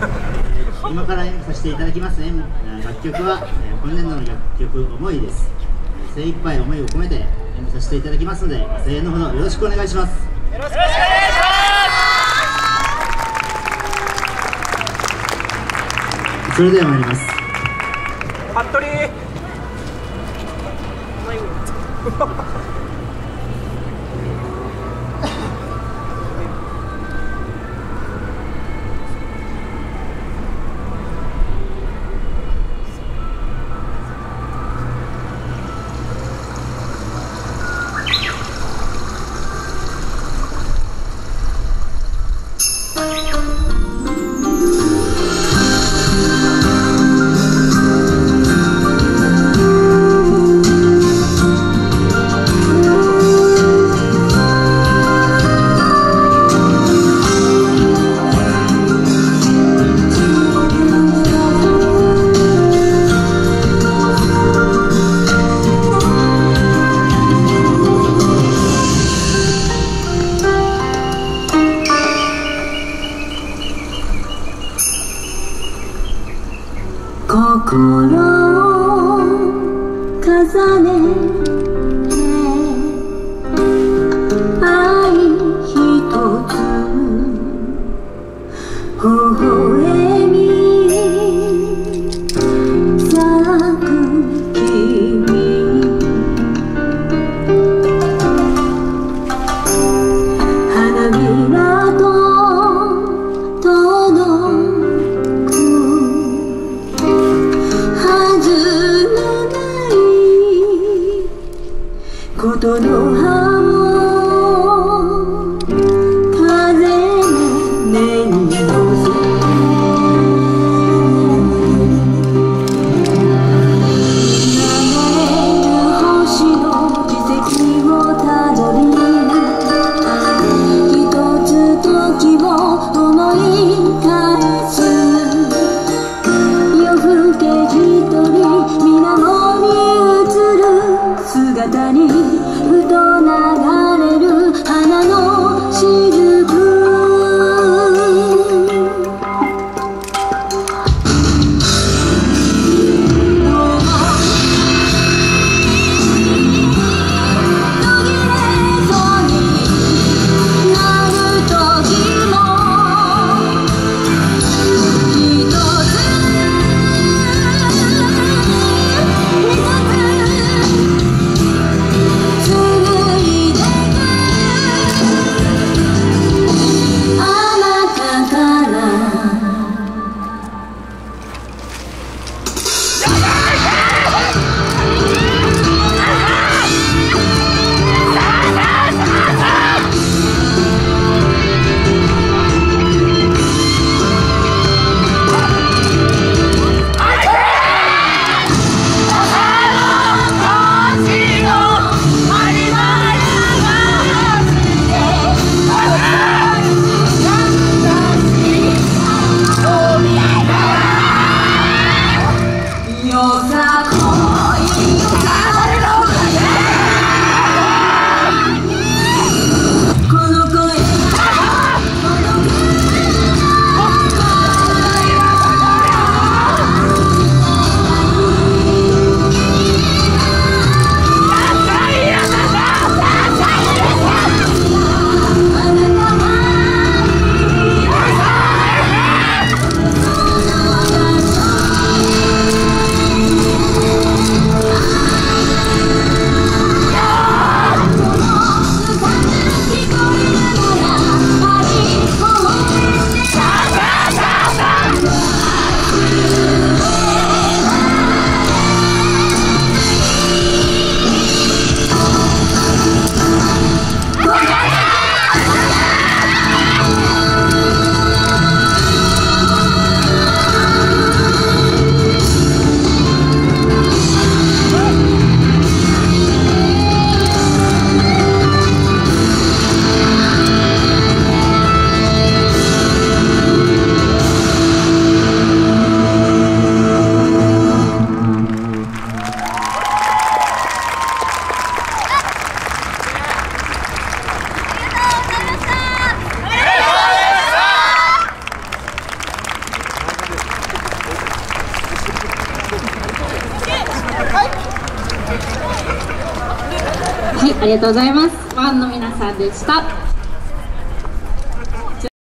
今から演舞させていただきます楽曲は今年度の楽曲「思い」です。精一杯思いを込めて演舞させていただきますので、声援のほどよろしくお願いします。 よろしくお願いします。 それでは参ります。 服部心を重ねて愛ひとつ微笑み咲く君花びらと届ことの葉を風の根に乗せはい、ありがとうございます。ファンの皆さんでした。